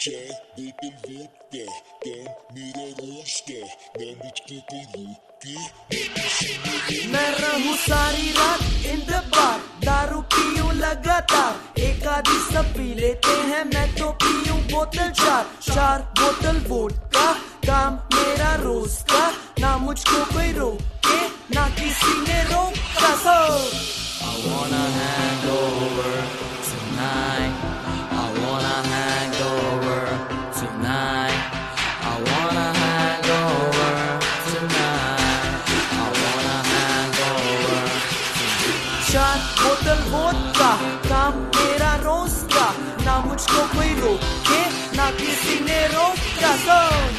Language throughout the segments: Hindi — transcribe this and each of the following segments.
चार बोतल वोडका काम मेरा रोज का ना मुझको कोई रोके। मैं रहूं सारी रात इन द बार, दारू पीऊं लगातार, एक आधी सब पी लेते हैं, मैं तो पीऊं बोतल चार बोतल वोडका काम मेरा रोज का, ना मुझको कोई रोके ना किसी ने रोका। So I wanna hangover tonight, I wanna hangover tonight, I wanna hangover tonight, I wanna hangover tonight। चार बोतल वोडका काम मेरा रोज का, ना मुझको कोई रोके ना किसी ने रोका। So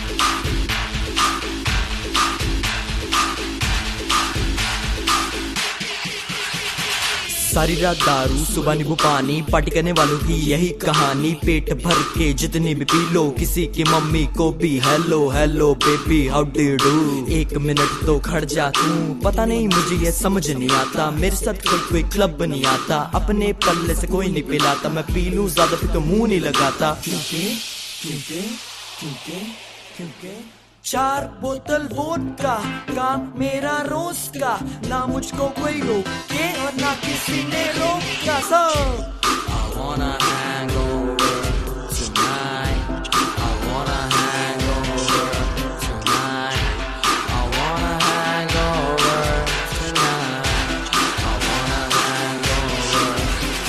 सारी रात दारू सुबह नींबू पानी, पार्टी करने वालों की यही कहानी, पेट भर के जितनी भी पी लो, किसी की मम्मी को भी hello hello baby how do you do. एक मिनट तो खड़ जा तू, पता नहीं मुझे ये समझ नहीं आता, मेरे साथ कोई क्लब नहीं आता, अपने पल्ले से कोई नहीं पिलाता, मैं पी लूं ज्यादा फिर तो मुंह नहीं लगाता। क्योंकि चार बोतल वोडका काम मेरा रोज का, ना मुझको कोई रोके और ना किसी ने रोका। So I wanna hangover tonight, I wanna hangover tonight, I wanna hangover tonight, I wanna hangover।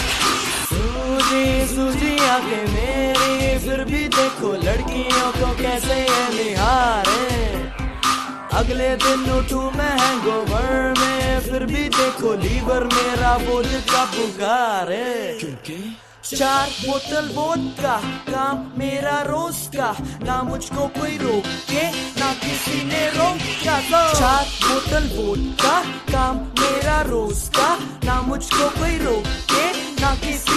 सूजी आंखें मेरी फिर भी देखो लड़कियों को कैसे ये निहारे, अगले दिन उठूं मैं हैंगओवर में, फिर भी देखो लीवर मेरा वोडका बुखार है। क्योंकि चार बोतल वोडका काम मेरा रोज का, ना मुझको कोई रोके ना किसी ने रोका। चार बोतल वोडका काम मेरा रोज का, ना मुझको कोई रोके ना किसी